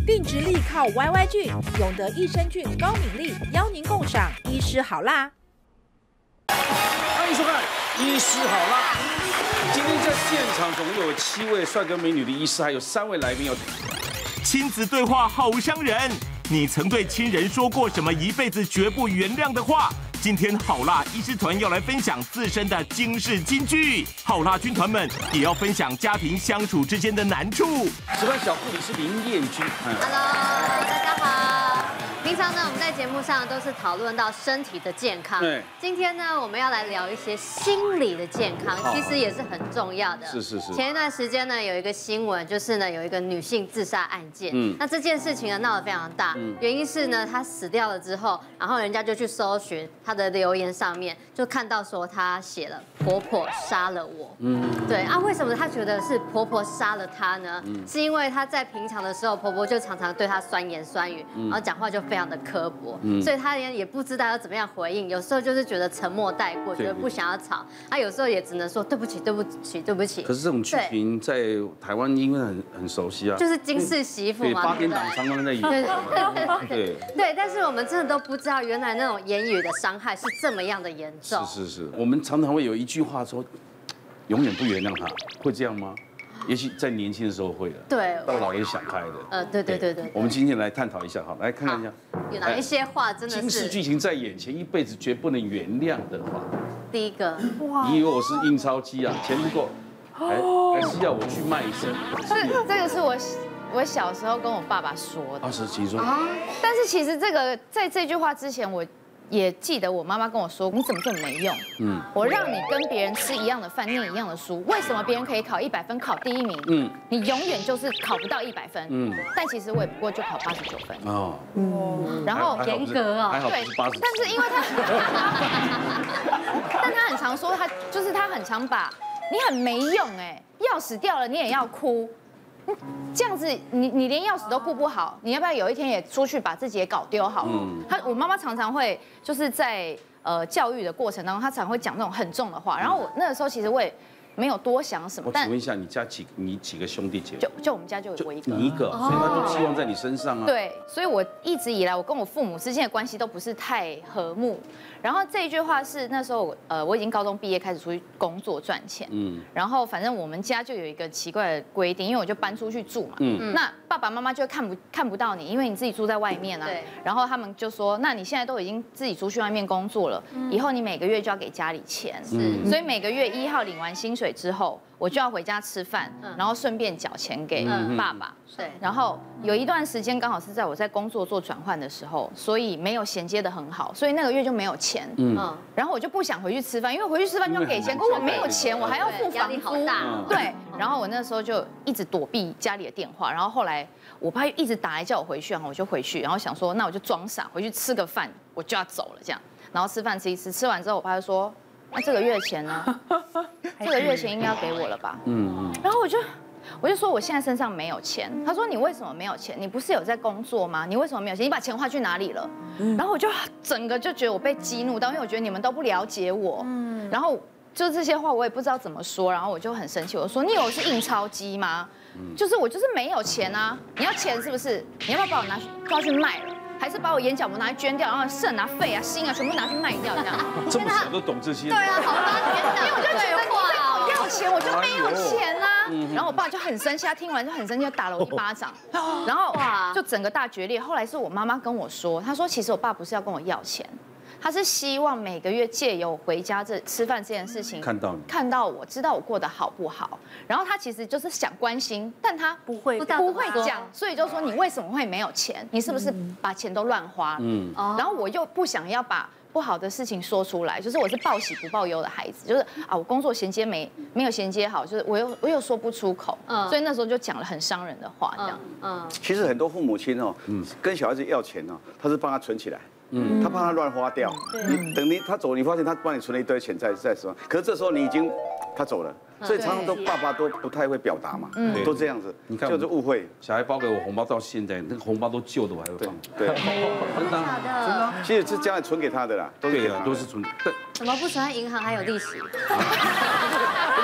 定直立靠 YY 菌，永德益生菌高敏力，邀您共赏医师好辣。 欢迎收看《医师好辣》。今天在现场总共有7位帅哥美女的医师，还有3位来宾要。 亲子对话好伤人，你曾对亲人说过什么一辈子绝不原谅的话？今天好辣医师团要来分享自身的惊世金句，好辣军团们也要分享家庭相处之间的难处。 值班小护理是林彦君。 Hello， 大家好。平常呢，我们在节目上都是讨论到身体的健康。 对。 今天呢，我们要来聊一些心理的健康，其实也是很重要的。 是。 前一段时间呢，有一个新闻，就是呢有一个女性自杀案件。那这件事情呢闹得非常大，原因是呢她死掉了之后，然后人家就去搜寻她的留言上面，就看到说她写了“婆婆杀了我”。对啊，为什么她觉得是婆婆杀了她呢？是因为她在平常的时候，婆婆就常常对她酸言酸语，然后讲话就非常的刻薄，所以她也不知道要怎么样回应，有时候就是觉得沉默带过，觉得不想要吵，她有时候也只能说对不起。 可是这种剧情在台湾因为很熟悉啊， 就是金氏媳妇嘛， 八点档常常在演。 对，但是我们真的都不知道，原来那种言语的伤害是这么样的严重。 是，我们常常会有一句话说，永远不原谅他，会这样吗？也许在年轻的时候会的， 对， 到老也想开的。 对。 我们今天来探讨一下，好，来看看一下， 有哪一些话真的是惊世剧情在眼前，一辈子绝不能原谅的话。 第一个， 你以为我是印钞机啊？钱不够，还是要我去卖身？ 这个是我小时候跟我爸爸说的。 20几岁。 但是其实这个在这句话之前，我也记得我妈妈跟我说：“你怎么这么没用？我让你跟别人吃一样的饭，念一样的书，为什么别人可以考100分，考第1名？你永远就是考不到100分。但其实我也不过就考89分。然后严格哦， 还好不是80。 但是因为但他很常说他很常把你很没用钥匙掉了你也要哭。”这样子，你连钥匙都顾不好，你要不要有一天也出去把自己也搞丢好了？我妈妈常常会就是在教育的过程当中，她常会讲那种很重的话。然后我那个时候其实我也没有多想什么。 我请问一下，你几个兄弟姐妹？ 就我们家就我一个。 你一个，所以他都寄望在你身上啊。 对，所以我一直以来我跟我父母之间的关系都不是太和睦。然后这一句话是那时候我已经高中毕业开始出去工作赚钱，然后反正我们家就有一个奇怪的规定，因为我就搬出去住嘛，那爸爸妈妈就看不到你，因为你自己住在外面啊，然后他们就说，那你现在都已经自己出去外面工作了，以后你每个月就要给家里钱，所以每个月1号领完薪水之后，我就要回家吃饭，然后顺便缴钱给爸爸，对，然后有一段时间刚好是在我在工作做转换的时候，所以没有衔接的很好，所以那个月就没有钱，然后我就不想回去吃饭，因为回去吃饭就要给钱，可我没有钱，我还要付房租，对，然后我那时候就一直躲避家里的电话，然后后来我爸一直打来叫我回去，然后我就回去，然后想说那我就装傻回去吃个饭，我就要走了这样，然后吃饭吃一吃，吃完之后我爸就说，那这个月钱呢？这个月钱应该要给我了吧？然后我就说我现在身上没有钱。他说你为什么没有钱？你不是有在工作吗？你为什么没有钱？你把钱花去哪里了？然后我就整个就觉得我被激怒到，因为我觉得你们都不了解我。然后就这些话我也不知道怎么说，然后我就很生气，我说你以为我是印钞机吗？就是我就是没有钱啊！你要钱是不是？你要不要把我抓去卖了？还是把我眼角膜拿去捐掉，然后肾啊、肺啊、心啊全部拿去卖掉，这样。 这么小都懂这些？ 对啊，好吧，天哪！因为我就觉得你在跟我要钱，我就没有钱啊。然后我爸就很生气，他听完就很生气，就打了我1巴掌。然后就整个大决裂。后来是我妈妈跟我说，她说其实我爸不是要跟我要钱。他是希望每个月借由回家吃饭这件事情，看到我知道我过得好不好，然后他其实就是想关心，但他不会讲，所以就说你为什么会没有钱？你是不是把钱都乱花？然后我又不想要把不好的事情说出来，就是我是报喜不报忧的孩子，就是我工作衔接没有衔接好，就是我又说不出口，所以那时候就讲了很伤人的话，这样。 其实很多父母亲跟小孩子要钱他是帮他存起来。他怕他乱花掉，他走，你发现他帮你存了一堆钱在手上，可是这时候他走了，所以常常爸爸都不太会表达嘛，都这样子，你看就是误会。 小孩包给我红包到现在，那个红包都旧的，我还会放。 对， 真的， 其实是将来存给他的啦， 对啊，都是存。 怎么不存在银行还有利息？ 不是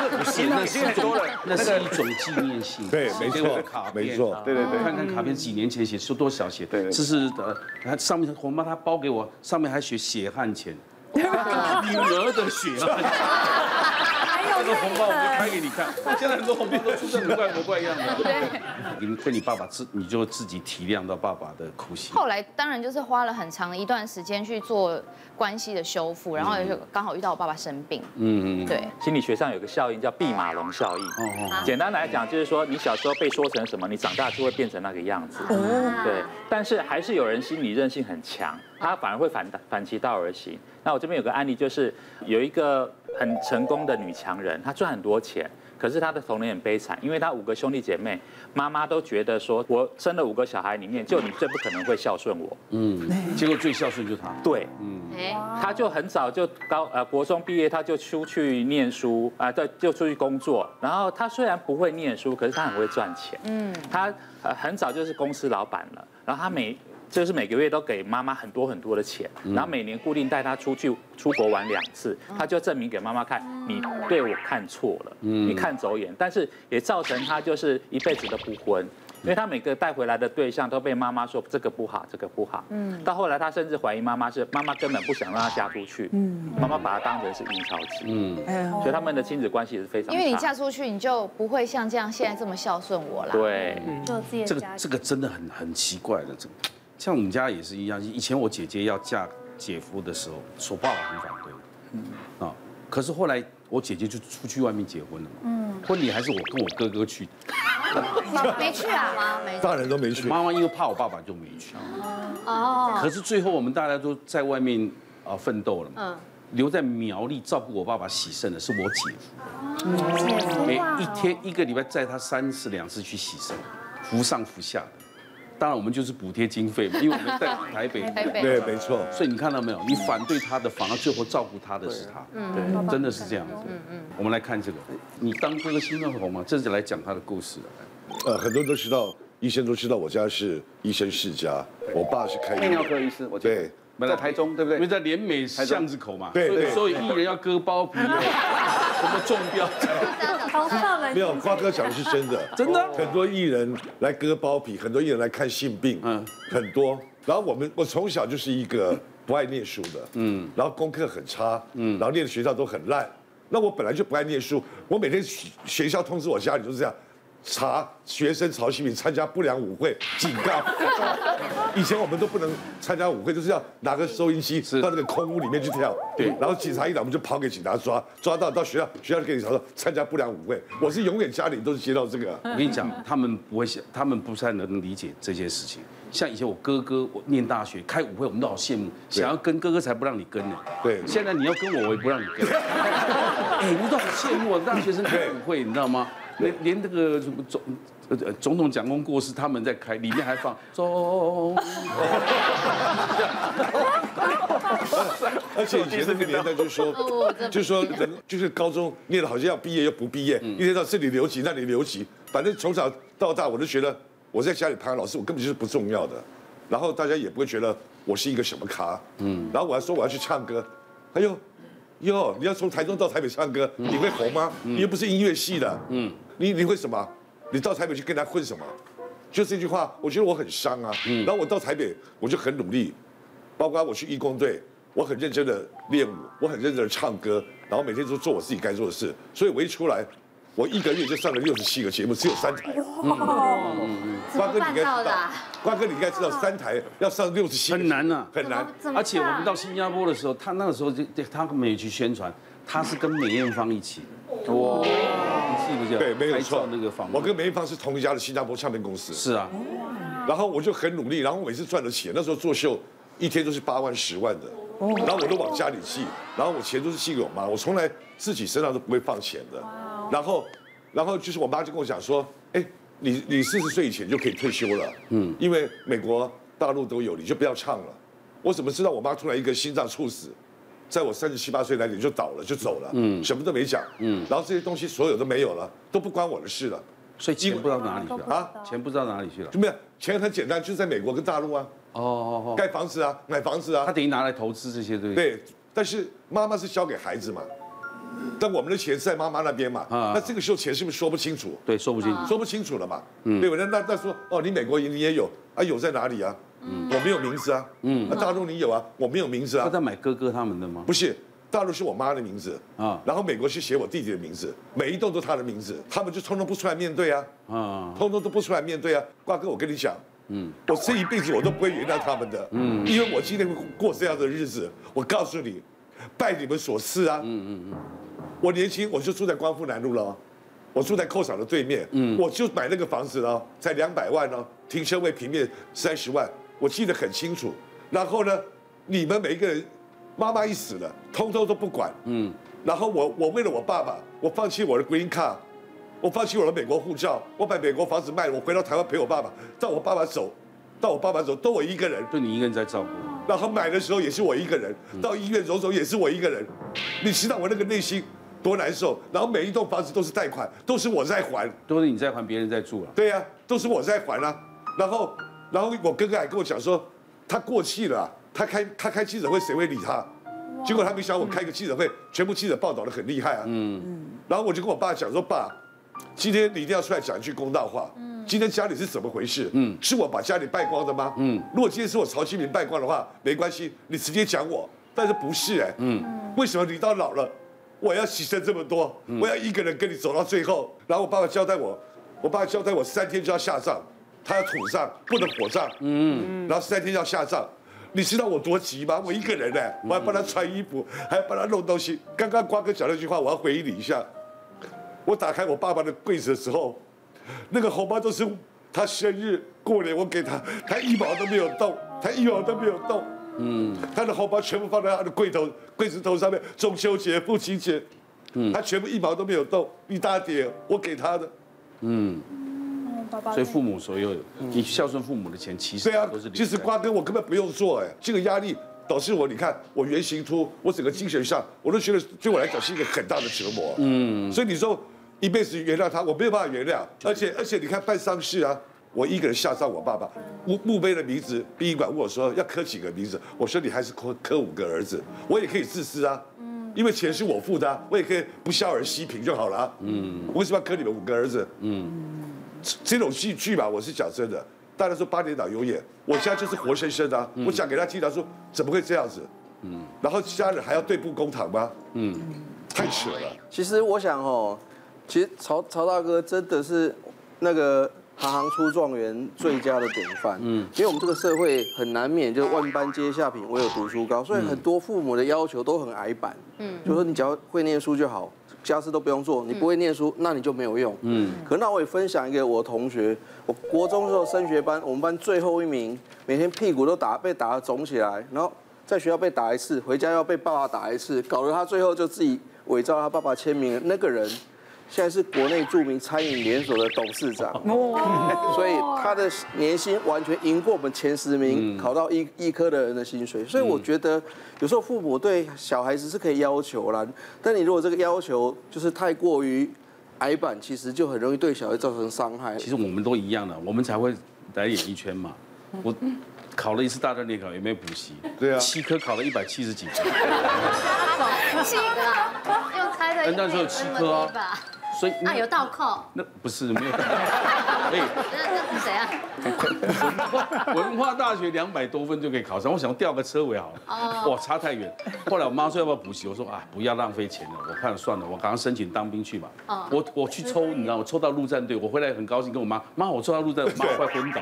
写那是一种，那是一种纪念性。 对，没错， 卡片， 没错， 对对对， 看看卡片几年前写，说多少写，这是它上面红妈她包给我，上面还写血汗钱，女儿的血汗钱。这个红包我就开给你看，现在很多红包都出得很怪模怪样的。对，跟你爸爸你就自己体谅到爸爸的苦心。 后来当然就是花了很长的一段时间去做关系的修复，然后就刚好遇到我爸爸生病。对。 心理学上有个效应叫毕马龙效应。简单来讲就是说，你小时候被说成什么，你长大就会变成那个样子。对。但是还是有人心理韧性很强，他反而会反其道而行。那我这边有个案例，就是有一个很成功的女强人，她赚很多钱，可是她的童年很悲惨，因为她5个兄弟姐妹，妈妈都觉得说，我生了5个小孩里面，就你最不可能会孝顺我。 结果最孝顺就是她。 对，她就很早就国中毕业，她就出去念书对，就出去工作。然后她虽然不会念书，可是她很会赚钱。她很早就是公司老板了，然后她就是每个月都给妈妈很多很多的钱，然后每年固定带她出国玩2次，她就证明给妈妈看，你对我看错了，你看走眼，但是也造成她就是一辈子都不婚，因为她每个带回来的对象都被妈妈说这个不好，这个不好，到后来她甚至怀疑妈妈根本不想让她嫁出去，妈妈把她当成是印钞机，所以他们的亲子关系也是非常差。 因为你嫁出去，你就不会像这样现在这么孝顺我啦。 对， 这个真的很奇怪的这个。像我们家也是一样，以前我姐姐要嫁姐夫的时候，我爸爸很反对，可是后来我姐姐就出去外面结婚了嘛，婚礼还是我跟我哥哥去， 没去啊？ 大人都没去， 妈妈因为怕我爸爸就没去，可是最后我们大家都在外面奋斗了嘛，留在苗栗照顾我爸爸洗肾的是我姐夫，一个礼拜载他3次2次去洗肾，扶上扶下的。当然，我们就是补贴经费嘛，因为我们在台北， 对，没错。 所以你看到没有？你反对他的，反而最后照顾他的是他，对，真的是这样子。我们来看这个，你当哥哥心会红吗？这是来讲他的故事的。 很多人都知道，医生都知道我家是医生世家，我爸是开泌尿科医师，我记得。在台中，对不对？ 因为在联美巷子口嘛， 对， 所以艺人要割包皮，什么中标， 没有，瓜哥讲的是真的， 真的， 很多艺人来割包皮，很多艺人来看性病，很多。然后我从小就是一个不爱念书的，然后功课很差，然后念的学校都很烂。那我本来就不爱念书，我每天学校通知我家里都是这样。查学生曹新平参加不良舞会，警告。以前我们都不能参加舞会，就是要拿个收音机到那个空屋里面去跳。对，然后警察一来，我们就跑给警察抓到学校就跟警察说参加不良舞会。我是永远家里都是接到这个。 我跟你讲，他们不会想，他们不太能理解这些事情。像以前我哥哥，我念大学开舞会，我们都好羡慕，想要跟哥哥才不让你跟呢。 对， 现在你要跟我，我也不让你跟。哎，你都好羡慕我大学生开舞会，你知道吗？连这个什么总统蒋公过世，他们在开，里面还放总。 而且以前那个年代就是高中念的好像要毕业又不毕业，一天到这里留级那里留级，反正从小到大我就觉得我在家里当老师，我根本就是不重要的，然后大家也不会觉得我是一个什么咖，然后我还说我要去唱歌，哎呦。你要从台中到台北唱歌，你会红吗？你又不是音乐系的，你会什么？你到台北去跟他混什么？就这句话，我觉得我很伤啊。然后我到台北，我就很努力，包括我去义工队，我很认真的练舞，我很认真的唱歌，然后每天都做我自己该做的事。所以我一出来，我1个月就上了67个节目，只有3台。瓜哥你应该知道，瓜哥你应该知道3台要上67个， 很难啊， 很难。 而且我们到新加坡的时候，他那个时候他们也去宣传，他是跟梅艳芳一起。哇，你记不记得？ 对，没有错。 那个访问， 我跟梅艳芳是同一家的新加坡唱片公司。 是啊。 然后我就很努力，然后我每次赚的钱，那时候做秀1天都是8万10万的，然后我都往家里寄，然后我钱都是寄给我妈，我从来自己身上都不会放钱的。然后就是我妈就跟我讲说，哎，你40岁以前就可以退休了，因为美国、大陆都有，你就不要唱了。我怎么知道我妈突然一个心脏猝死，在我37、8岁那年就倒了，就走了，什么都没讲，然后这些东西所有都没有了，都不关我的事了。 所以钱不知道哪里去了啊？钱不知道哪里去了？ 就没有钱很简单，就是在美国跟大陆啊，盖房子啊，买房子啊， 他等于拿来投资这些对不对？ 对，但是妈妈是交给孩子嘛， 但我们的钱在妈妈那边嘛，那这个时候钱是不是说不清楚？ 对，说不清楚， 说不清楚了嘛。对吧？那说哦，你美国你也有啊，有在哪里啊？我没有名字啊。那大陆你有啊，我没有名字啊。 他在买哥哥他们的吗？ 不是，大陆是我妈的名字啊，然后美国是写我弟弟的名字，每一栋都他的名字，他们就通通不出来面对啊，通通都不出来面对啊。瓜哥，我跟你讲。我这一辈子我都不会原谅他们的，因为我今天会过这样的日子，我告诉你，拜你们所赐啊，我年轻我就住在光复南路了，我住在扣厂的对面，我就买那个房子了，才200万哦，停车位平面30万，我记得很清楚。然后呢，你们每一个人，妈妈一死了，通通都不管，然后我为了我爸爸，我放弃我的 green card。我放弃我的美国护照，我把美国房子卖了，我回到台湾陪我爸爸。到我爸爸走都我一个人， 就你一个人在照顾。 然后买的时候也是我一个人，到医院走也是我一个人。你知道我那个内心多难受？然后每一栋房子都是贷款，都是我在还， 都是你在还，别人在住啊。 对呀，都是我在还啊。然后我哥哥还跟我讲说，他过气了，他开记者会，谁会理他？结果他没想我开个记者会，全部记者报道的很厉害啊。然后我就跟我爸讲说，爸。今天你一定要出来讲一句公道话。今天家里是怎么回事？是我把家里败光的吗？如果今天是我曹新民败光的话，没关系，你直接讲我。但是不是哎？为什么你到老了，我要牺牲这么多？我要一个人跟你走到最后。然后我爸爸交代我3天就要下葬，他要土葬，不能火葬。然后3天要下葬。你知道我多急吗？我一个人哎，我还帮他穿衣服，还要帮他弄东西。刚刚瓜哥讲那句话，我要回应你一下。我打开我爸爸的柜子的时候，那个红包都是他生日过年我给他，他1毛都没有动，他的红包全部放在他的柜子头上面，中秋节、父亲节，他全部1毛都没有动，一大叠我给他的。 所以父母所有你孝顺父母的钱，其实对啊都是其实瓜哥我根本不用做哎，这个压力。导致我，你看我原型秃，我整个精神上，我都觉得对我来讲是一个很大的折磨。所以你说一辈子原谅他，我没有办法原谅。而且你看办丧事啊，我一个人下葬我爸爸，墓碑的名字，殡仪馆问我说要刻几个名字，我说你还是刻5个儿子，我也可以自私啊，因为钱是我付的啊，我也可以不孝而息贫就好了。我为什么要刻你们5个儿子？这种戏剧吧，我是讲真的。大家说8点档有演，我家就是活生生的啊。我讲给他听，他说怎么会这样子？然后家人还要对簿公堂吗？太扯了。 其实我想其实曹大哥真的是那个行出状元最佳的典范。因为我们这个社会很难免就是万般皆下品，唯有读书高，所以很多父母的要求都很矮板。就说你只要会念书就好。家事都不用做，你不会念书，那你就没有用。可那我也分享一个我同学，我国中的时候升学班，我们班最后一名，每天屁股都被打得肿起来，然后在学校被打1次，回家要被爸爸打1次，搞得他最后就自己伪造他爸爸签名。那个人现在是国内著名餐饮连锁的董事长，所以他的年薪完全赢过我们前10名考到医科的人的薪水。所以我觉得有时候父母对小孩子是可以要求啦，但你如果这个要求就是太过于矮板，其实就很容易对小孩造成伤害。 其实我们都一样的，我们才会来演艺圈嘛。我考了1次大专联考，也没有补习。 对啊 ，7科考了170几分。 7科用猜的， 那时候有7科啊。所以有倒扣？ 那不是没有。哎， 那是谁啊？ 文化大学200多分就可以考上，我想调个车尾好了。哇，差太远。后来我妈说要不要补习，我说不要浪费钱了，我看算了，我赶快申请当兵去吧。我去抽，你知道我抽到陆战队，我回来很高兴，跟我妈我抽到陆战队，我妈快昏倒。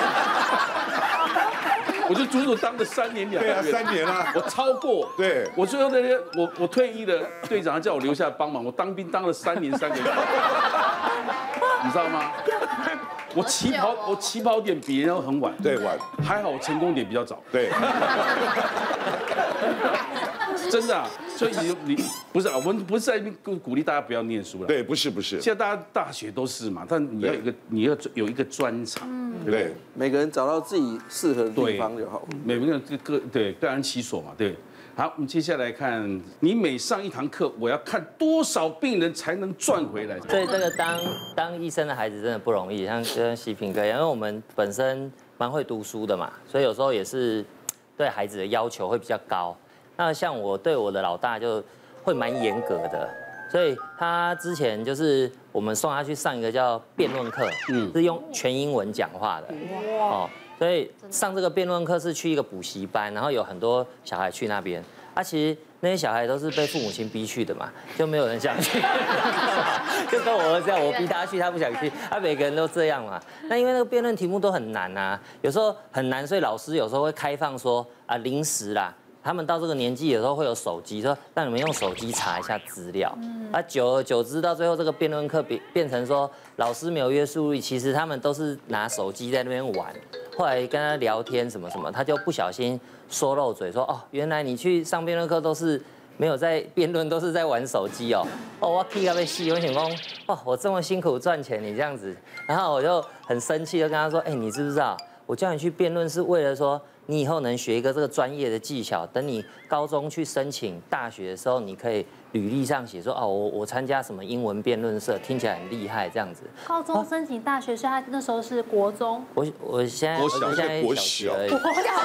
我就足足当了3年2个月。 对啊，3年啊， 我超过。 对， 我最后那天我退役了，队长叫我留下来帮忙，我当兵当了3年3个月，你知道吗？我起跑点比人家很晚， 对晚， 还好我成功点比较早， 对。 真的，所以你不是我们不是在那边鼓励大家不要念书了， 对，不是。现在大家大学都是嘛，但你要有一个专长， 对， 每个人找到自己适合的地方就好。 每个人各安其所嘛，对。好，我们接下来看，你每上1堂课，我要看多少病人才能赚回来？ 所以这个当医生的孩子真的不容易，像跟喜平哥一样，因为我们本身蛮会读书的嘛，所以有时候也是对孩子的要求会比较高。那像我对我的老大就会蛮严格的， 所以他之前就是我们送他去上一个叫辩论课，是用全英文讲话的，哦，所以上这个辩论课是去一个补习班，然后有很多小孩去那边，其实那些小孩都是被父母亲逼去的嘛，就没有人想去，就跟我儿子这样，我逼他去，他不想去，每个人都这样嘛。那因为那个辩论题目都很难啊，有时候很难，所以老师有时候会开放说临时啦。他们到这个年纪，有时候会有手机，说让你们用手机查一下资料。久而久之，到最后这个辩论课变成说老师没有约束力，其实他们都是拿手机在那边玩。后来跟他聊天什么什么，他就不小心说漏嘴，说原来你去上辩论课都是没有在辩论，都是在玩手机哦。我气到被气，我想说我这么辛苦赚钱，你这样子，然后我就很生气，就跟他说，你知不知道，我叫你去辩论是为了说。你以后能学一个这个专业的技巧，等你高中去申请大学的时候，你可以履历上写说我参加什么英文辩论社，听起来很厉害这样子。 高中申请大学，所以他那时候是国中。 我现在国小而已。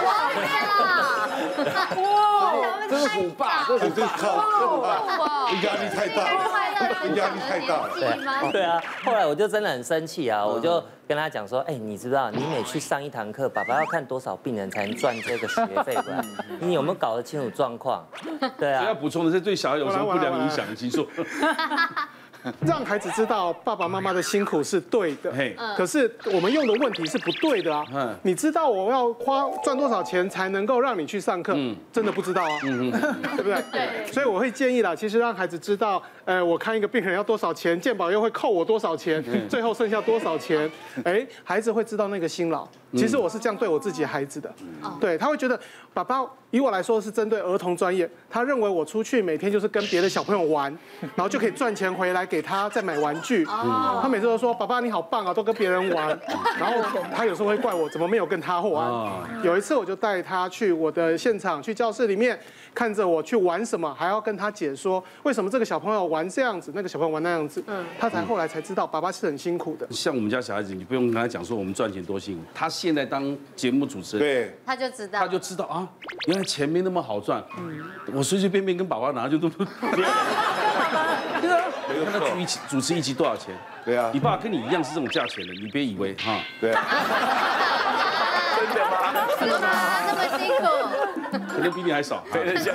哇，这是虎爸，这是靠压力太大，压力太大了。 对啊，后来我就真的很生气啊，我就跟他讲说，你知不知道，你每去上一堂课，爸爸要看多少病人才能赚这个学费回来？你有没有搞得清楚状况？对啊。 要补充的是，对小孩有什么不良影响？请说。 让孩子知道爸爸妈妈的辛苦是对的，可是我们用的问题是不对的啊。你知道我要赚多少钱才能够让你去上课？真的不知道啊，对不对？对。所以我会建议啦，其实让孩子知道，我看一个病人要多少钱，健保又会扣我多少钱，最后剩下多少钱，孩子会知道那个辛劳。其实我是这样对我自己孩子的，对，他会觉得爸爸以我来说是针对儿童专业，他认为我出去每天就是跟别的小朋友玩，然后就可以赚钱回来给他再买玩具。他每次都说爸爸你好棒啊，都跟别人玩，然后他有时候会怪我怎么没有跟他玩。有一次我就带他去我的现场，去教室里面看着我去玩什么，还要跟他解说为什么这个小朋友玩这样子，那个小朋友玩那样子。他后来才知道爸爸是很辛苦的。 像我们家小孩子，你不用跟他讲说我们赚钱多辛苦，他现在当节目主持人， 对， 他就知道啊，原来钱没那么好赚。我随随便便跟爸爸拿就都。对啊，看他主持一集多少钱？ 对啊， 你爸跟你一样是这种价钱的，你别以为哈。 对啊。 真的吗？那么辛苦， 可能比你还少。 对，是。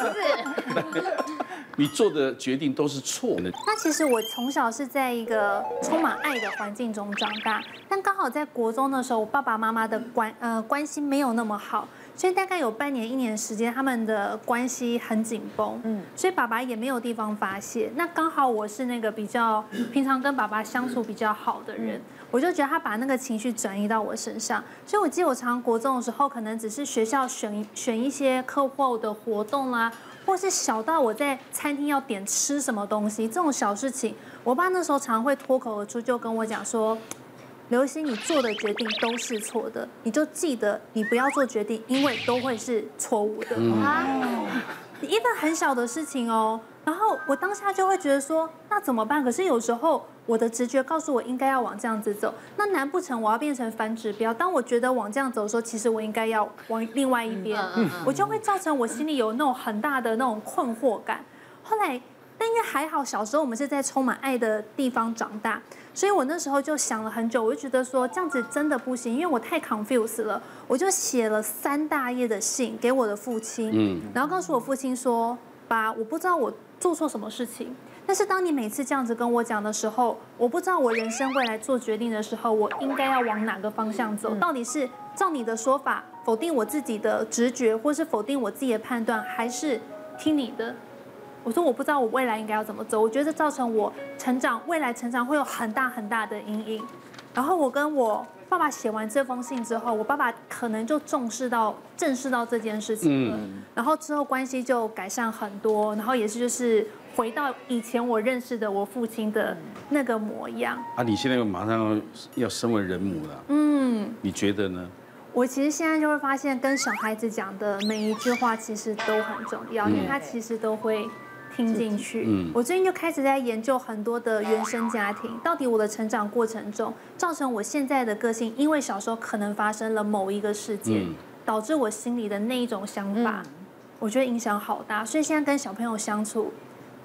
你做的决定都是错的。 那其实我从小是在一个充满爱的环境中长大，但刚好在国中的时候，我爸爸妈妈的关系没有那么好，所以大概有半年1年时间，他们的关系很紧绷。所以爸爸也没有地方发泄。那刚好我是那个比较平常跟爸爸相处比较好的人，我就觉得他把那个情绪转移到我身上。所以我记得我常国中的时候，可能只是学校选一些课后的活动啦。或是小到我在餐厅要点吃什么东西这种小事情，我爸那时候常会脱口而出就跟我讲说：“刘欣，你做的决定都是错的，你就记得你不要做决定，因为都会是错误的。”一个很小的事情哦，然后我当下就会觉得说，那怎么办？可是有时候我的直觉告诉我应该要往这样子走，那难不成我要变成反指标？当我觉得往这样走的时候，其实我应该要往另外一边，我就会造成我心里有那种很大的那种困惑感。后来，但因为还好小时候我们是在充满爱的地方长大，所以我那时候就想了很久，我就觉得说这样子真的不行，因为我太 confused 了，我就写了3大页的信给我的父亲，然后告诉我父亲说，爸，我不知道我做错什么事情，但是当你每次这样子跟我讲的时候，我不知道我人生未来做决定的时候，我应该要往哪个方向走，到底是照你的说法否定我自己的直觉，或是否定我自己的判断，还是听你的？我说我不知道我未来应该要怎么走，我觉得这造成我未来成长会有很大很大的阴影。然后我跟我爸爸写完这封信之后，我爸爸可能就正视到这件事情了，然后之后关系就改善很多，然后也是就是回到以前我认识的我父亲的那个模样。 你现在马上要身为人母了，你觉得呢？ 我其实现在就会发现，跟小孩子讲的每一句话其实都很重要，因为他其实都会听进去。我最近就开始在研究很多的原生家庭，到底我的成长过程中造成我现在的个性，因为小时候可能发生了某一个事件，导致我心里的那一种想法，我觉得影响好大。所以现在跟小朋友相处，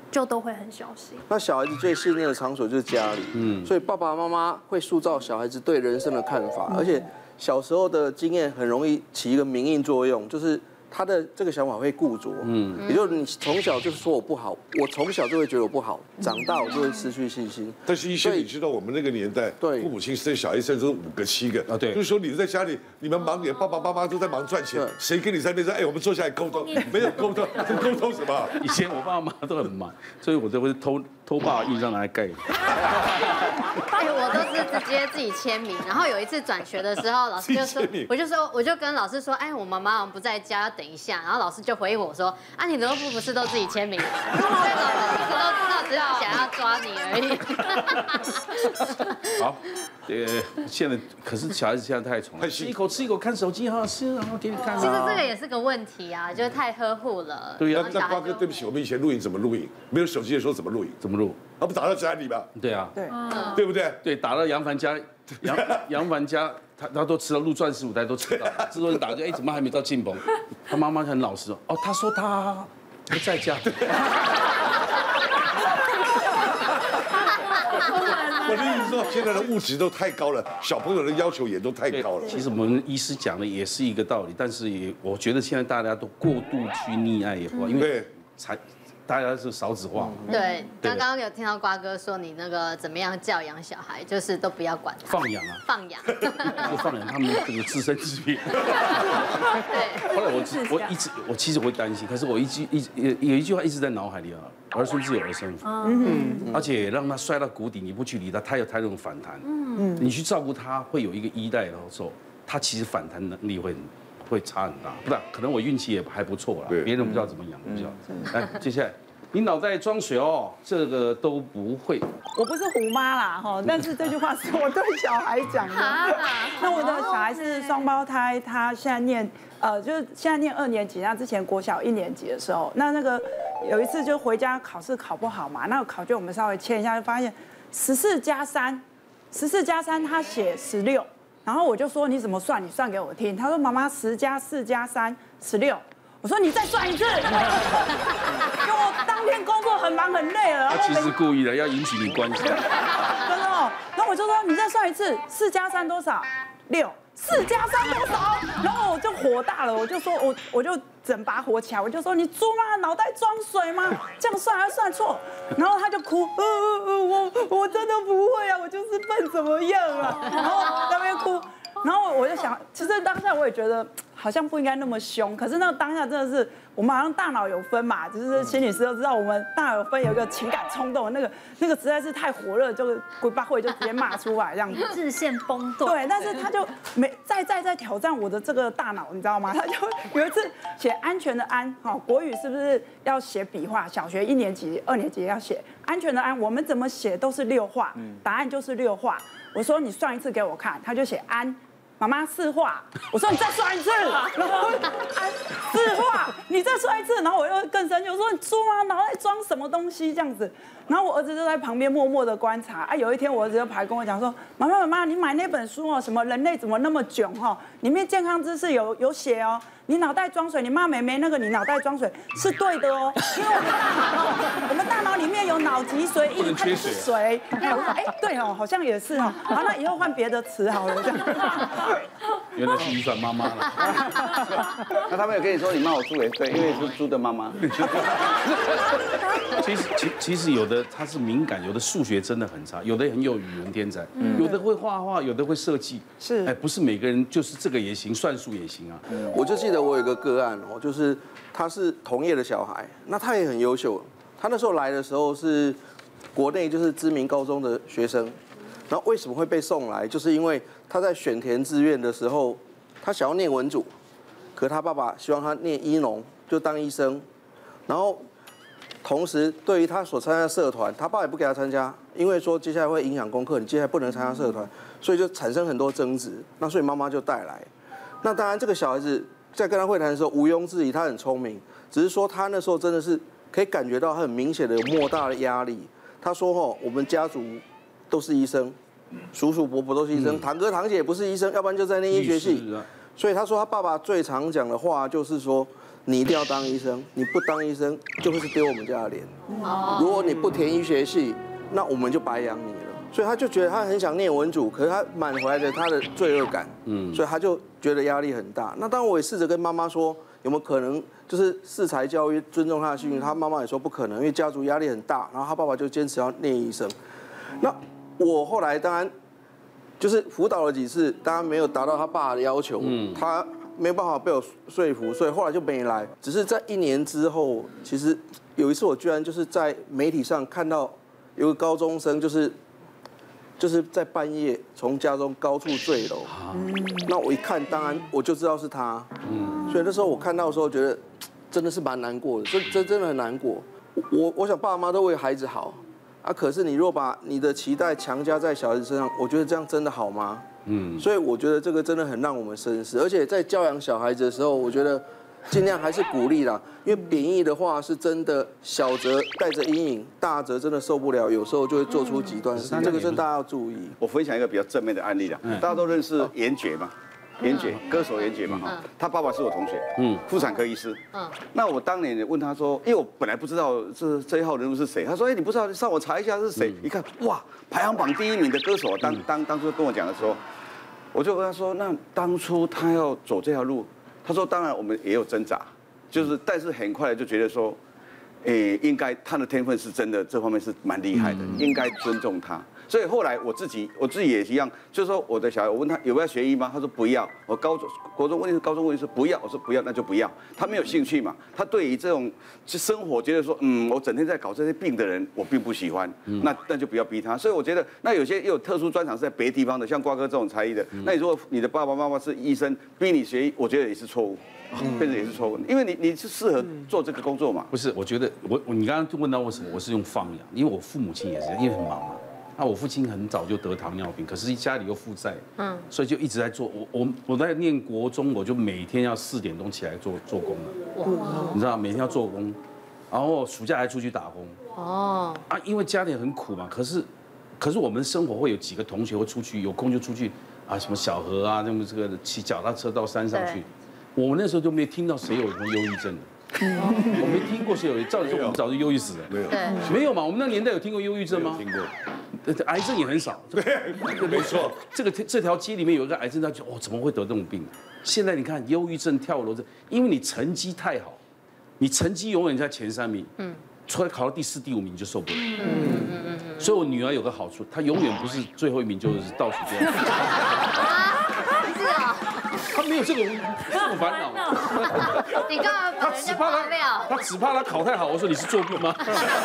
就都会很小心。 那小孩子最信任的场所就是家里，所以爸爸妈妈会塑造小孩子对人生的看法，而且小时候的经验很容易起一个明印作用，就是他的这个想法会固着，也就是你从小就是说我不好，我从小就会觉得我不好，长大我就会失去信心。 但是医生，你知道我们那个年代， 对， 父母亲生小孩生都5个7个啊，对，就是说你在家里，你们忙点，爸爸妈妈都在忙赚钱，谁跟你在那边说，哎，我们坐下来沟通，没有沟通，沟通什么？ 以前我爸妈都很忙，所以我都会偷爸印章拿来盖。 我都是直接自己签名，然后有一次转学的时候，老师就说，我就跟老师说，哎，我妈妈好像不在家，要等一下。然后老师就回应我说，啊，你的不是都自己签名，所以老师一直都知道，只是想要抓你而已。好，现在可是小孩子现在太宠了，吃一口看手机哈，吃然后给你看。 其实这个也是个问题啊，就是太呵护了。 对呀，那瓜哥，对不起，我们以前录影怎么录影？没有手机的时候怎么录影？ 怎么录？ 他不打到家里吧？ 对啊， 对不对？ 对，打到杨凡家，杨凡家，他都吃到录钻石舞台都吃到，制作人打就哎怎么还没到进棚？他妈妈很老实哦，他说他不在家。 我的意思说，现在的物质都太高了，小朋友的要求也都太高了。 其实我们医师讲的也是一个道理，但是我觉得现在大家都过度去溺爱也不好，因为大家是少子化。 对，刚刚有听到瓜哥说你那个怎么样教养小孩，就是都不要管他， 放养啊， 放养， 放养他们这个自生自灭。对。后来我其实会担心，可是我有一句话一直在脑海里啊，儿孙自有儿孙福。而且让他摔到谷底，你不去理他，他有那种反弹。你去照顾他，会有一个依赖的时候，他其实反弹能力会差很大，不是？可能我运气也还不错啦，别人不知道怎么养，不知道。来，接下来，你脑袋装水哦，这个都不会。 我不是虎妈啦，哈，但是这句话是我对小孩讲的。那我的小孩是双胞胎，他现在念就是现在念2年级，那之前国小1年级的时候，那个有一次就回家考试考不好嘛，那考卷我们稍微签一下，就发现14加3他写16。然后我就说你怎么算？你算给我听。他说妈妈10加4加3 16。我说你再算一次。因为我当天工作很忙很累了。 他其实故意的，要引起你关心。真的哦。然后我就说你再算一次，4加3多少？6。4加3多少？然后我就火大了，我就说我就整把火起来，我就说你猪吗？脑袋装水吗？这样算还算错？然后他就哭，我真的不会啊，我就是笨，怎么样啊？然后在那边哭，然后我就想，其实当下我也觉得好像不应该那么凶，可是那个当下真的是我们好像大脑有分嘛，就是心理师都知道我们大脑有分，有一个情感冲动，那个实在是太火热，就鬼八会就直接骂出来这样子， 视线崩断。 对，但是他就在挑战我的这个大脑，你知道吗？他就有一次写安全的安，好，国语是不是要写笔画？小学1年级、2年级要写安全的安，我们怎么写都是6画，答案就是6画。我说你算一次给我看，他就写安。妈妈4画，我说你再算一次，然后4画，你再算一次，然后我又更生气，我说你猪吗？脑袋装什么东西这样子？然后我儿子就在旁边默默的观察啊。有一天我儿子就跑来跟我讲说，妈妈，你买那本书哦，什么人类怎么那么囧哈，里面健康知识有写哦。你脑袋装水，你骂妹妹那个，你脑袋装水是对的哦，因为我们大脑里面有脑脊髓液，它就是水。哎，对哦，好像也是哦。好，那以后换别的词好了，这样。 原来是遗传妈妈了。 那他们也跟你说你骂我猪也对，因为是猪的妈妈。 其实有的他是敏感，有的数学真的很差，有的很有语文天才，有的会画画，有的会设计。是，哎，不是每个人就是这个也行，算术也行啊。 我就记得我有一个个案哦，就是他是同业的小孩，那他也很优秀。他那时候来的时候是国内就是知名高中的学生，然后为什么会被送来？就是因为他在选填志愿的时候，他想要念文组，可他爸爸希望他念医农，就当医生。然后同时对于他所参加的社团，他爸也不给他参加，因为说接下来会影响功课，你接下来不能参加社团，所以就产生很多争执。那所以妈妈就带来。那当然，这个小孩子在跟他会谈的时候，毋庸置疑他很聪明，只是说他那时候真的是可以感觉到他很明显的有莫大的压力。他说：“哦，我们家族都是医生，叔叔伯伯都是医生，堂哥堂姐也不是医生，要不然就在念医学系。”所以他说他爸爸最常讲的话就是说：“ 你一定要当医生，你不当医生就会是丢我们家的脸。如果你不填医学系，那我们就白养你了。所以他就觉得他很想念文组，可是他满怀着他的罪恶感，所以他就觉得压力很大。那当然我也试着跟妈妈说，有没有可能就是适才教育，尊重他的兴趣？他妈妈也说不可能，因为家族压力很大。然后他爸爸就坚持要念医生。那我后来当然就是辅导了几次，当然没有达到他爸的要求，他没有办法被我说服，所以后来就没来。只是在1年之后，其实有一次我居然就是在媒体上看到有个高中生就是在半夜从家中高处坠楼，那我一看，当然我就知道是他，所以那时候我看到的时候，觉得真的是蛮难过的，真的很难过。我想爸妈都为孩子好啊，可是你若把你的期待强加在小孩子身上，我觉得这样真的好吗？所以我觉得这个真的很让我们深思，而且在教养小孩子的时候，我觉得尽量还是鼓励啦，因为贬义的话是真的小则带着阴影，大则真的受不了，有时候就会做出极端事，这个是大家要注意。 我分享一个比较正面的案例啦，大家都认识严爵嘛，严爵歌手严爵嘛哈，他爸爸是我同学，妇产科医师，那我当年也问他说，因为我本来不知道这一号人物是谁，他说，你不知道，上网查一下是谁，一看哇，排行榜第1名的歌手，当初跟我讲的时候，我就跟他说，那当初他要走这条路。他说：“当然，我们也有挣扎，但是很快就觉得说，应该他的天分是真的，这方面是蛮厉害的，应该尊重他。所以后来我自己也一样，就是说我的小孩，我问他有没有学医吗？他说不要。我国中问题，高中问题是不要，我说不要，那就不要。他没有兴趣嘛，他对于这种生活觉得说，我整天在搞这些病的人，我并不喜欢，那就不要逼他。所以我觉得，那有些又有特殊专长是在别的地方的，像瓜哥这种才艺的，那你如果你的爸爸妈妈是医生，逼你学医，我觉得也是错误。”变成也是错误，因为你是适合做这个工作嘛？ 不是，我觉得你刚刚问到为什么我是用放养，因为我父母亲也是，因为很忙嘛。那我父亲很早就得糖尿病，可是家里又负债，所以就一直在做。我在念国中，我就每天要4点钟起来做工了，你知道，每天要做工，然后暑假还出去打工。因为家里很苦嘛，可是我们生活会有几个同学会出去，有空就出去啊，什么小河啊，这个骑脚踏车到山上去。我那时候就没听到谁有什么忧郁症的，我没听过谁有，照理说我们早就忧郁死了，没有嘛？我们那年代有听过忧郁症吗？听过，癌症也很少， 没错。 这条街里面有一个癌症，他就怎么会得这种病？现在你看忧郁症、跳楼症，因为你成绩太好，你成绩永远在前3名，出来考到第4、第5名就受不了。所以我女儿有个好处，她永远不是最后1名，就是倒数第2。 是啊。 他没有这种烦恼， 你干嘛把人家爆料？ 他只怕他考太好。我说你是作弊吗？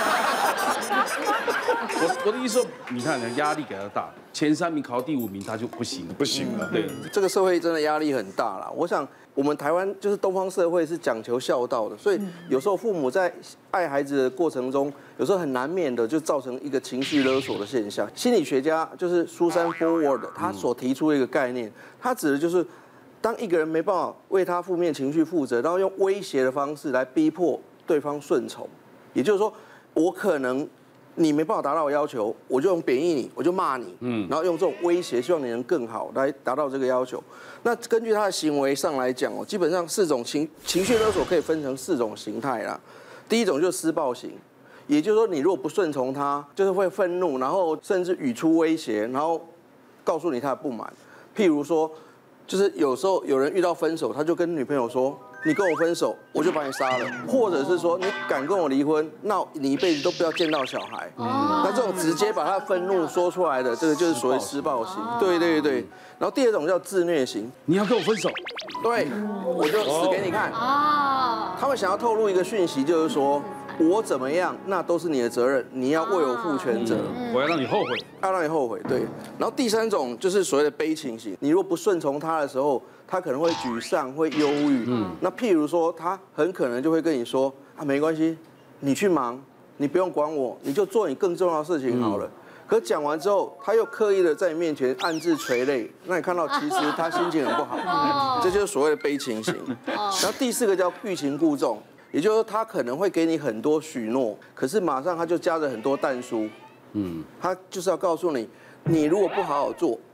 我的意思说，你看压力给他大，前3名考到第5名他就不行了。对， 这个社会真的压力很大啦。我想我们台湾就是东方社会是讲求孝道的，所以有时候父母在爱孩子的过程中，有时候很难免的就造成一个情绪勒索的现象。心理学家就是Susan Forward， 他所提出的一个概念，他指的就是。当一个人没办法为他负面情绪负责，然后用威胁的方式来逼迫对方顺从，也就是说，我可能你没办法达到我要求，我就用贬义你，我就骂你，然后用这种威胁，希望你能更好来达到这个要求。那根据他的行为上来讲基本上4种情绪勒索可以分成4种形态啦。第一种就是施暴型，也就是说，你如果不顺从他，就是会愤怒，然后甚至语出威胁，然后告诉你他的不满，譬如说。就是有时候有人遇到分手，他就跟女朋友说：“你跟我分手，我就把你杀了。”或者是说：“你敢跟我离婚，那你一辈子都不要见到小孩。”那这种直接把他愤怒说出来的，这个就是所谓施暴型。对。然后第2种叫自虐型， 你要跟我分手， 对，我就死给你看。他们想要透露一个讯息，就是说。我怎么样，那都是你的责任，你要为我负全责。 我要让你后悔， 对。然后第3种就是所谓的悲情型，你如果不顺从他的时候，他可能会沮丧，会忧郁。那譬如说，他很可能就会跟你说没关系，你去忙，你不用管我，你就做你更重要的事情好了。可讲完之后，他又刻意的在你面前暗自垂泪，那你看到其实他心情很不好，这就是所谓的悲情型。然后第4个叫欲擒故纵。也就是说，他可能会给你很多许诺，可是马上他就加了很多但书。他就是要告诉你，你如果不好好做，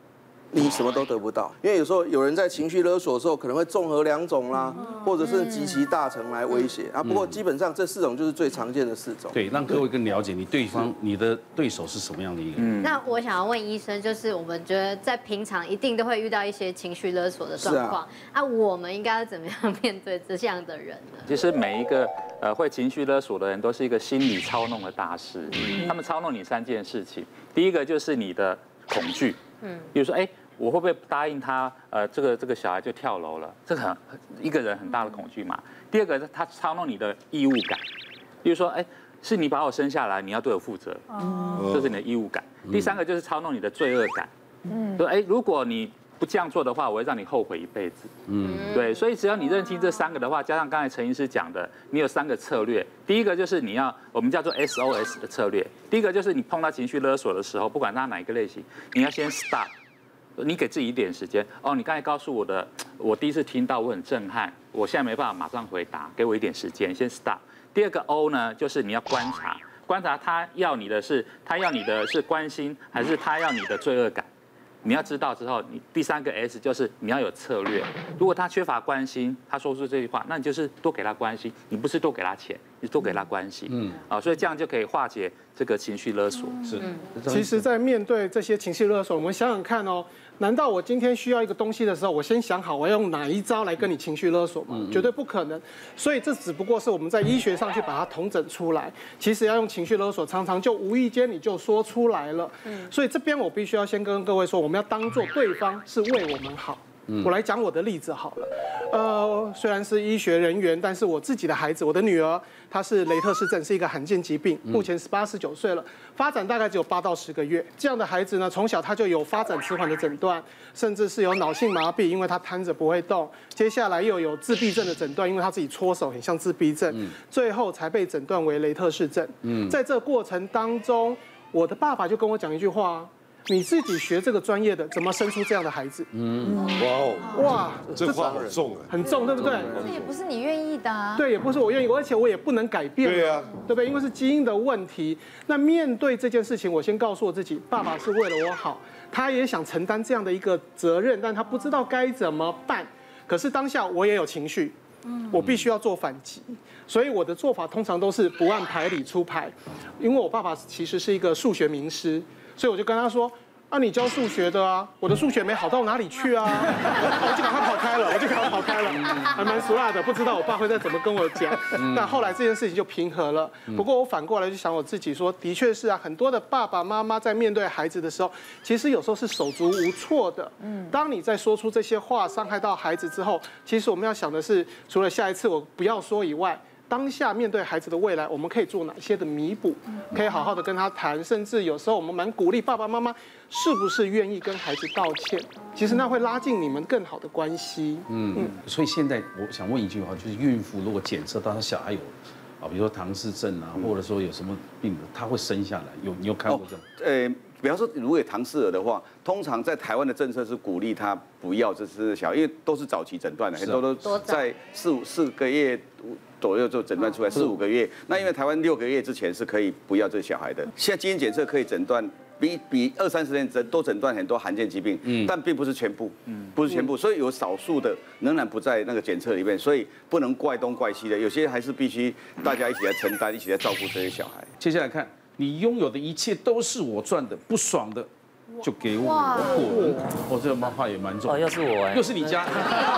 你什么都得不到。因为有时候有人在情绪勒索的时候，可能会综合2种啦，或者是极其大成来威胁啊。不过基本上这4种就是最常见的4种。 对，让各位更了解你的对手是什么样的一个人。 那我想要问医生，就是我们觉得在平常一定都会遇到一些情绪勒索的状况啊，我们应该要怎么样面对这样的人呢？ 其实每一个会情绪勒索的人都是一个心理操弄的大师，他们操弄你3件事情。第一个就是你的恐惧，比如说我会不会答应他？这个小孩就跳楼了，这个一个人很大的恐惧嘛。第二个，他操弄你的义务感，比如说是你把我生下来，你要对我负责，这是你的义务感。第3个就是操弄你的罪恶感，说如果你不这样做的话，我会让你后悔一辈子。对，所以只要你认清这3个的话，加上刚才陈医师讲的，你有3个策略。第一个就是我们叫做 SOS 的策略。第一个就是你碰到情绪勒索的时候，不管他哪一个类型，你要先 stop， 你给自己一点时间。你刚才告诉我的，我第一次听到，我很震撼，我现在没办法马上回答，给我一点时间，先 stop。第2个 O 呢，就是你要观察，观察他要你的是关心，还是他要你的罪恶感。你要知道之后，你第3个 S 就是你要有策略。如果他缺乏关心，他说出这句话，那你就是多给他关心，你不是多给他钱，你多给他关心。所以这样就可以化解这个情绪勒索。是。 其实，在面对这些情绪勒索，我们想想看哦，难道我今天需要一个东西的时候，我先想好我要用哪一招来跟你情绪勒索吗？绝对不可能。所以这只不过是我们在医学上去把它统整出来。其实要用情绪勒索，常常就无意间你就说出来了。所以这边我必须要先跟各位说，我们要当做对方是为我们好。我来讲我的例子好了。虽然是医学人员，但是我自己的孩子，我的女儿，她是雷特氏症，是一个罕见疾病，目前18、19岁了，发展大概只有8到10个月。这样的孩子呢，从小他就有发展迟缓的诊断，甚至是有脑性麻痹，因为他瘫着不会动。接下来又有自闭症的诊断，因为他自己搓手很像自闭症，最后才被诊断为雷特氏症。在这个过程当中，我的爸爸就跟我讲一句话。你自己学这个专业的，怎么生出这样的孩子？哇， 这话很重很重，对不对？ 这也不是你愿意的啊。 对，也不是我愿意，而且我也不能改变。 对啊， 对不对？因为是基因的问题。那面对这件事情，我先告诉我自己，爸爸是为了我好，他也想承担这样的一个责任，但他不知道该怎么办。可是当下我也有情绪，我必须要做反击。所以我的做法通常都是不按牌理出牌，因为我爸爸其实是一个数学名师。所以我就跟他说，你教数学的啊，我的数学没好到哪里去啊，我就赶快跑开了，还蛮俗辣的，不知道我爸会再怎么跟我讲。但后来这件事情就平和了。不过我反过来就想我自己说，的确是啊，很多的爸爸妈妈在面对孩子的时候，其实有时候是手足无措的。当你在说出这些话伤害到孩子之后，其实我们要想的是，除了下一次我不要说以外，当下面对孩子的未来，我们可以做哪些的弥补？可以好好的跟他谈，甚至有时候我们蛮鼓励爸爸妈妈，是不是愿意跟孩子道歉？其实那会拉近你们更好的关系。 所以现在我想问一句话，就是孕妇如果检测到她小孩有比如说唐氏症啊，或者说有什么病，她会生下来，你有看过这种？ 比方说，如果有唐氏儿的话，通常在台湾的政策是鼓励他不要这只小孩，因为都是早期诊断的，很多都在4个月左右就诊断出来，4、5个月。那因为台湾6个月之前是可以不要这小孩的。现在基因检测可以诊断比20、30年都诊断很多罕见疾病，但并不是全部，不是全部，所以有少数的仍然不在那个检测里面，所以不能怪东怪西的，有些还是必须大家一起来承担，一起来照顾这些小孩。 接下来看。你拥有的一切都是我赚的，不爽的就给我滚！这个话也蛮重。 又是我又是你家。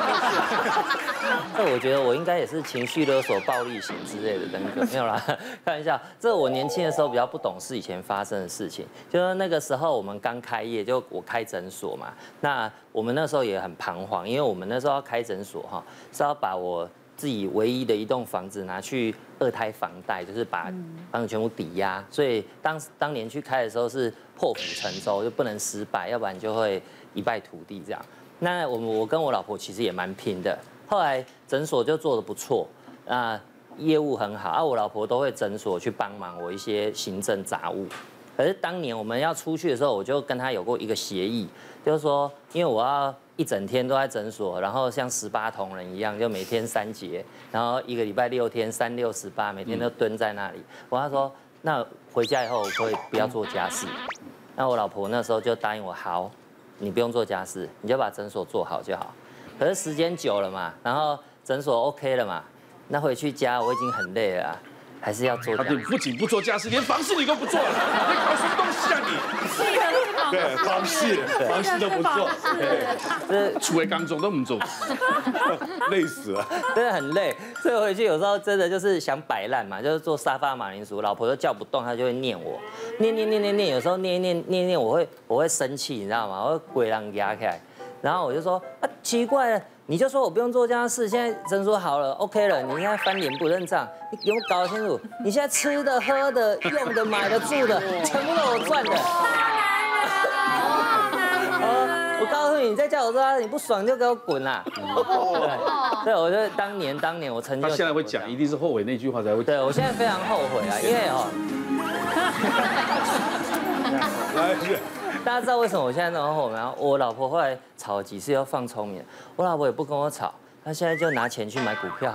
这我觉得我应该也是情绪勒索、暴力型之类的等等，没有啦，开玩笑。这我年轻的时候比较不懂事，以前发生的事情，就是那个时候我们刚开业，就我开诊所嘛。那我们那时候也很彷徨，因为我们那时候要开诊所是要把我自己唯一的一栋房子拿去2胎房贷，就是把房子全部抵押，所以当年去开的时候是破釜沉舟，就不能失败，要不然就会一败涂地这样。那我跟我老婆其实也蛮拼的，后来诊所就做得不错，业务很好，我老婆都会诊所去帮忙我一些行政杂务。可是当年我们要出去的时候，我就跟他有过一个协议，就是说，因为我要一整天都在诊所，然后像18铜人一样，就每天3节，然后1个礼拜6天，3、6、18，每天都蹲在那里。我跟他说，那回家以后我可以不要做家事。那我老婆那时候就答应我好， 你不用做家事，你就把诊所做好就好。可是时间久了嘛，然后诊所 OK 了嘛，那回去家我已经很累了啊，还是要做家事。 不仅不做家事，连房事你都不做了，你搞什么东西啊你？ 对，房事都不做， 这厨卫刚总都不做， 累死了， 真的很累。所以回去有时候真的就是想摆烂嘛，就是做沙发马铃薯，老婆都叫不动，她就会念我，念，有时候念，我会生气，你知道吗？我会鬼狼压起来，然后我就说啊，奇怪了。你就说我不用做家事，现在诊所好了 ，OK 了，你现在翻脸不认账，你给我搞清楚，你现在吃的、喝的、用的、买的、住的，全部都我赚的。我告诉你，你再叫我做家事，你不爽就给我滚啦！对，我觉得当年我曾经， 他现在会讲，一定是后悔那句话才会。 对，我现在非常后悔啊，因为大家知道为什么我现在那么后悔吗？我老婆后来吵了几次又放聪明，我老婆也不跟我吵，她现在就拿钱去买股票。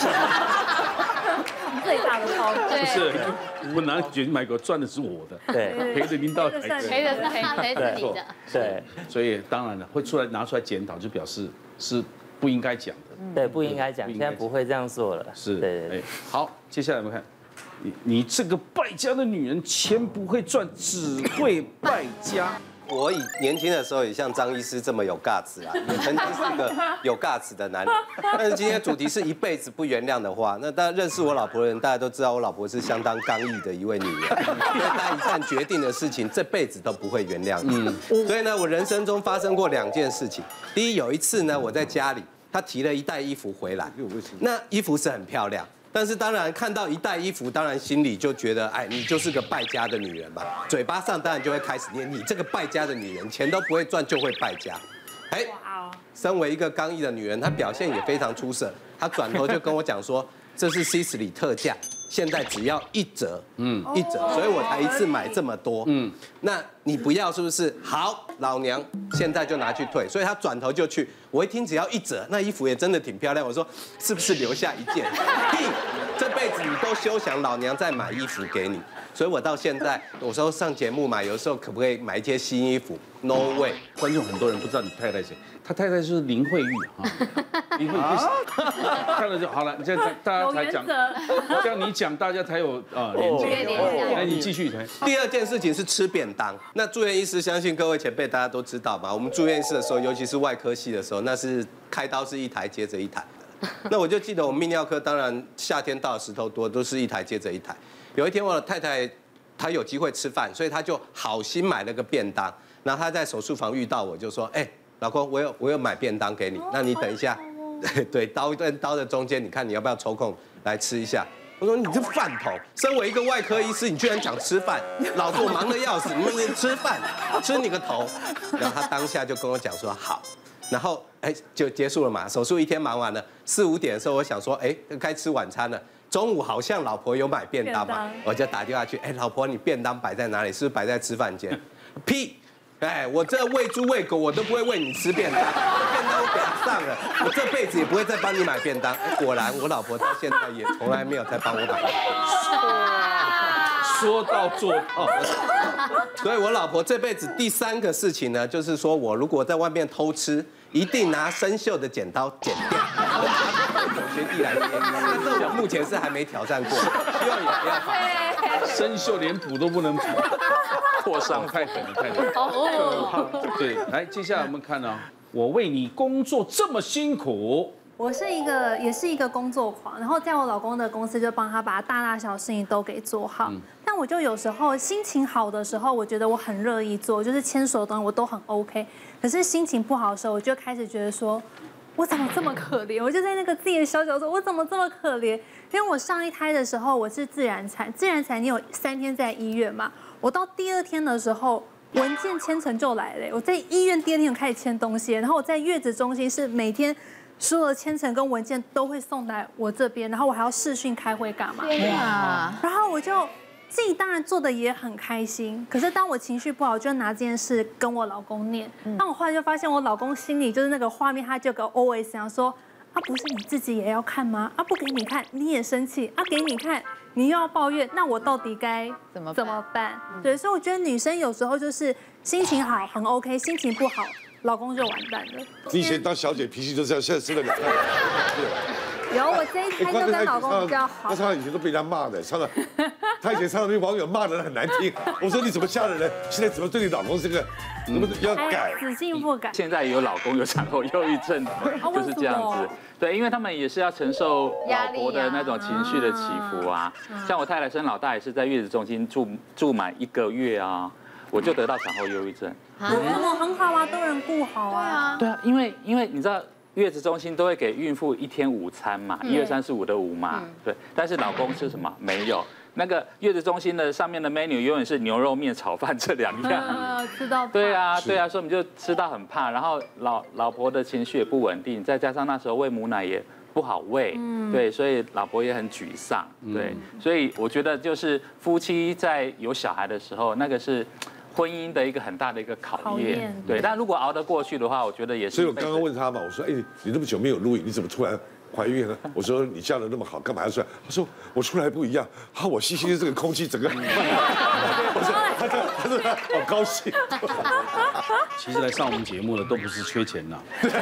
最大的操作。 不是，我拿钱去买股，赚的是我的， 对， 赔的您到底赔的是你的。 对，所以当然了，会拿出来检讨，就表示是不应该讲的。 对，不应该讲，现在不会这样做了。 是， 对。 好，接下来我们看。你这个败家的女人，钱不会赚，只会败家。 我年轻的时候也像张医师这么有guts啊，也曾经是个有guts的男人。但是今天主题是一辈子不原谅的话，那大家认识我老婆的人，大家都知道我老婆是相当刚毅的一位女人，所以她一旦决定的事情，这辈子都不会原谅你。所以呢，我人生中发生过2件事情。第一，有一次呢，我在家里，她提了一袋衣服回来，那衣服是很漂亮。但是当然看到一袋衣服，当然心里就觉得，哎，你就是个败家的女人吧。嘴巴上当然就会开始念，你这个败家的女人，钱都不会赚就会败家。哎，身为一个刚毅的女人，她表现也非常出色。她转头就跟我讲说，这是西斯里特价，现在只要1折，1折，所以我才一次买这么多。那你不要是不是？好，老娘现在就拿去退。所以她转头就去。我一听只要1折，那衣服也真的挺漂亮。我说是不是留下1件？屁！这辈子你都休想老娘再买衣服给你。所以我到现在，有时候上节目嘛，有时候可不可以买一些新衣服 ？No way！ 观众很多人不知道你太太谁，她太太就是林慧玉哈。林慧玉看了就好了，这样大家才讲，这样你讲大家才有连接。来，你继续。 第2件事情是吃便当。那住院医师，相信各位前辈大家都知道嘛。我们住院医师的时候，尤其是外科系的时候，那是开刀是1台接着1台的。那我就记得我们泌尿科，当然夏天到石头多，都是1台接着1台。有一天我的太太她有机会吃饭，所以她就好心买了个便当。然后她在手术房遇到我，就说：“哎，老公，我有买便当给你，那你等一下，对，刀跟刀的中间，你看你要不要抽空来吃一下？”我说：“你这饭桶！身为一个外科医师，你居然讲吃饭，老子我忙得要死，你吃饭，吃你个头！”然后他当下就跟我讲说：“好。”然后就结束了嘛，手术1天忙完了，4、5点的时候，我想说，该吃晚餐了。中午好像老婆有买便当嘛，我就打电话去，老婆，你便当摆在哪里？是不是摆在吃饭间？屁！我这喂猪喂狗我都不会喂你吃便当，便当我给他上了，我这辈子也不会再帮你买便当。果然，我老婆到现在也从来没有再帮我买便当。 说到做到。 所以我老婆这辈子第3个事情呢，就是说我如果在外面偷吃，一定拿生锈的剪刀剪掉，有学弟来接。但是我目前是还没挑战过，希望也不要发生锈连补都不能补，破伤太狠了，太狠了。对，来，接下来我们看呢，我为你工作这么辛苦。 我也是一个工作狂，然后在我老公的公司就帮他把大小事情都给做好。但我就有时候心情好的时候，我觉得我很乐意做，就是牵手的东西我都很 OK。可是心情不好的时候，我就开始觉得说，我怎么这么可怜？我就在那个自己的小角说，我怎么这么可怜？因为我上1胎的时候我是自然产，自然产你有3天在医院嘛，我到第2天的时候。文件签成就来了，我在医院第2天就开始签东西，然后我在月子中心是每天所有的签呈跟文件都会送来我这边，然后我还要视讯开会干嘛？然后我就自己当然做的也很开心，可是当我情绪不好，就拿这件事跟我老公念。但我后来就发现我老公心里就是那个画面，他就跟 always 想说，不是你自己也要看吗？不给你看你也生气，给你看你又要抱怨，那我到底该怎么办？对，所以我觉得女生有时候就是心情好很 OK， 心情不好，老公就完蛋了。 你以前当小姐脾气就这样，现在生了2胎。 有，我这一胎就跟老公比较好。 他常常以前都被人家骂的，他以前常常被网友骂得很难听。我说你怎么嫁的人，现在怎么对你老公这个，怎么要改？ 死性不改。 现在有老公有产后忧郁症，就是这样子。对，因为他们也是要承受老婆的那种情绪的起伏啊。像我太太生老大也是在月子中心住满1个月啊，我就得到产后忧郁症。 我很好啊，都人顾好啊。 对啊，因为你知道。月子中心都会给孕妇1天午餐嘛，1、2、3、4、5的5嘛，对。但是老公吃什么？没有。那个月子中心的上面的 menu 永远是牛肉面、炒饭这2样。 吃到怕。 对啊，所以我们就吃到很怕。然后老婆的情绪也不稳定，再加上那时候喂母奶也不好喂，对，所以老婆也很沮丧，对。所以我觉得就是夫妻在有小孩的时候，那个是。婚姻的一个很大的一个考验，对，但如果熬得过去的话，我觉得也是。 所以我刚刚问他嘛，我说，哎，你那么久没有录影，你怎么突然怀孕了？我说你嫁得那么好，干嘛要出来？他说我出来不一样，我吸这个空气整个，我说他好高兴。 其实来上我们节目的都不是缺钱呐，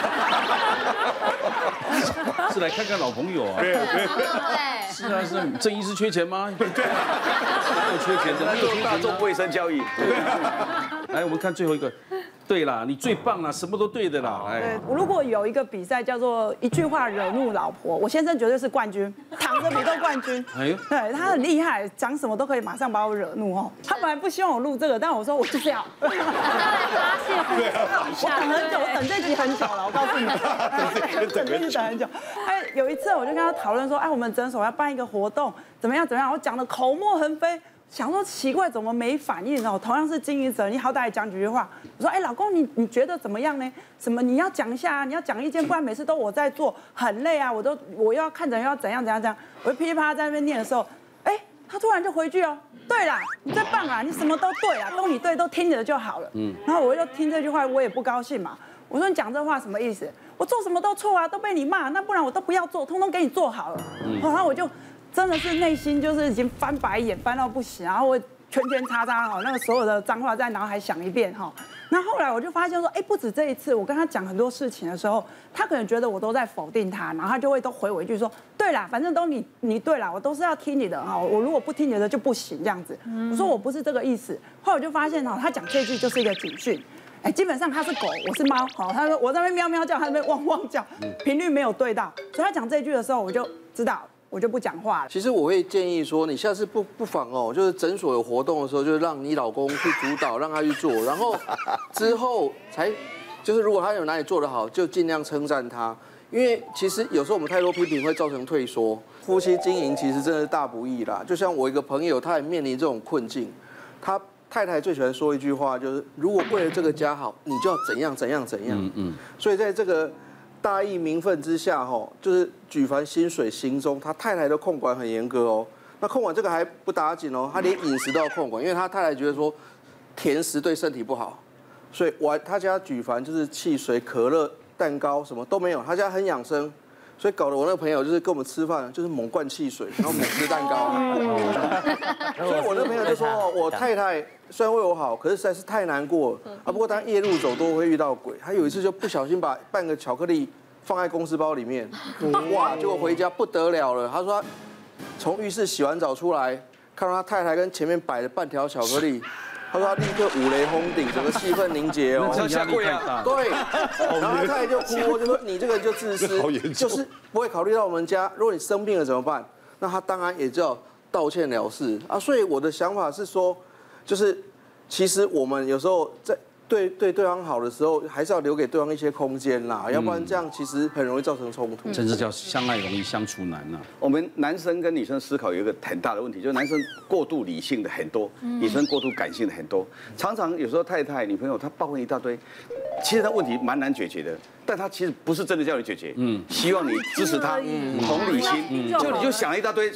是来看看老朋友啊。对。是啊，是郑医师缺钱吗？对，没有缺钱的，没有大众卫生教育。 来，我们看最后一个。对啦，你最棒啦，什么都对的啦。 对，如果有一个比赛叫做一句话惹怒老婆，我先生绝对是冠军，躺着比都冠军。哎呦，对他很厉害，讲什么都可以马上把我惹怒哦。他本来不希望我录这个，但我说我就是要。发泄。我等很久，我等这集很久了，我告诉你，等这集等很久。哎，有一次我就跟他讨论说，哎，我们诊所要办一个活动，怎么样？我讲的口沫横飞。想说奇怪，怎么没反应哦？同样是经营者，你好歹也讲几句话。我说，哎，老公，你觉得怎么样呢？什么你要讲一下啊？你要讲意见，不然每次都我在做，很累啊。我又要看着又要怎样，我就噼里啪啦在那边念的时候，哎，他突然就回句哦，对啦，你最棒啦，你什么都对啦，都你对，都听着就好了。然后我又听这句话，我也不高兴嘛。我说你讲这话什么意思？我做什么都错啊，都被你骂，那不然我都不要做，通通给你做好了。然后我就。真的是内心就是已经翻白眼翻到不行，然后我圈叉哈，那个所有的脏话在脑海想一遍哈。那后来我就发现说，哎，不止这一次，我跟他讲很多事情的时候，他可能觉得我都在否定他，然后他就会都回我一句说，对啦，反正都你对啦，我都是要听你的哈，我如果不听你的就不行这样子。我说我不是这个意思。后来我就发现哈，他讲这句就是一个警讯。哎，基本上他是狗，我是猫，好，他说我在那边喵喵叫，他在那边汪汪叫，频率没有对到，所以他讲这句的时候，我就知道。我就不讲话了。 其实我会建议说，你下次不妨哦，就是诊所有活动的时候，就是让你老公去主导，让他去做，然后之后才，就是如果他有哪里做得好，就尽量称赞他。因为其实有时候我们太多批评会造成退缩，夫妻经营其实真的是大不易啦。就像我一个朋友，他也面临这种困境，他太太最喜欢说一句话，就是如果为了这个家好，你就要怎样怎样怎样。所以在这个大义名分之下，就是举凡薪水行踪，他太太的控管很严格哦。那控管这个还不打紧哦，他连饮食都要控管，因为他太太觉得说甜食对身体不好，所以他家举凡就是汽水、可乐、蛋糕什么都没有，他家很养生，所以搞得我那个朋友就是跟我们吃饭就是猛灌汽水，然后猛吃蛋糕。所以我那个朋友就说，我太太虽然为我好，可是实在是太难过了啊。不过当夜路走多会遇到鬼，他有一次就不小心把半个巧克力放在公司包里面，哇！结果回家不得了了。他说他从浴室洗完澡出来，看到他太太跟前面摆了半条巧克力，他说他立刻五雷轰顶，整个气氛凝结哦。 这压力太大。 对，然后他太太就哭，就说你这个人就自私，就是不会考虑到我们家，如果你生病了怎么办？那他当然也就要道歉了事啊。所以我的想法是说，就是其实我们有时候在对方好的时候，还是要留给对方一些空间啦，要不然这样其实很容易造成冲突。 真是叫相爱容易相处难啊。 我们男生跟女生思考有一个很大的问题，就是男生过度理性的很多，女生过度感性的很多。常常有时候太太、女朋友她抱怨一大堆，其实她问题蛮难解决的，但她其实不是真的叫你解决，希望你支持她，同理心，就你就想了一大堆说。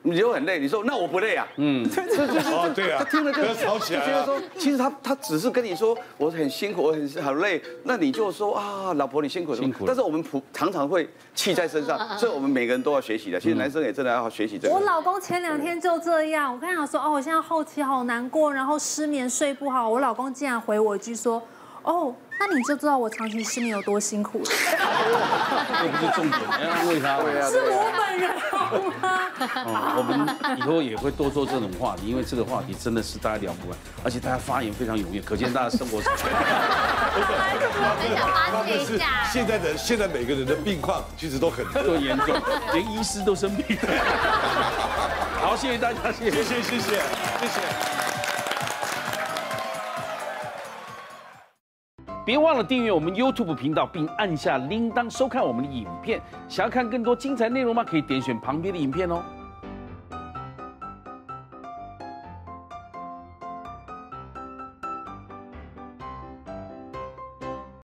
你就很累，你说那我不累啊？ 对啊， 他听了就吵起来觉得说，其实他只是跟你说我很辛苦，我很累，那你就说啊，老婆你辛苦辛苦。但是我们常常会气在身上，所以我们每个人都要学习的。其实男生也真的要学习这个。 我老公前2天就这样，我跟他讲说，哦，我现在后期好难过，然后失眠睡不好。我老公竟然回我一句说，哦。那你就知道我长期失眠有多辛苦了。 这不是重点，要安慰他。 是我本人好吗？ 我们以后也会多做这种话题，因为这个话题真的是大家聊不完，而且大家发言非常踊跃，可见大家生活。 很想发泄一下。 现在每个人的病况其实都很严重，连医师都生病。好，谢谢大家，谢谢。别忘了订阅我们 YouTube 频道，并按下铃铛收看我们的影片。想要看更多精彩内容吗？可以点选旁边的影片哦。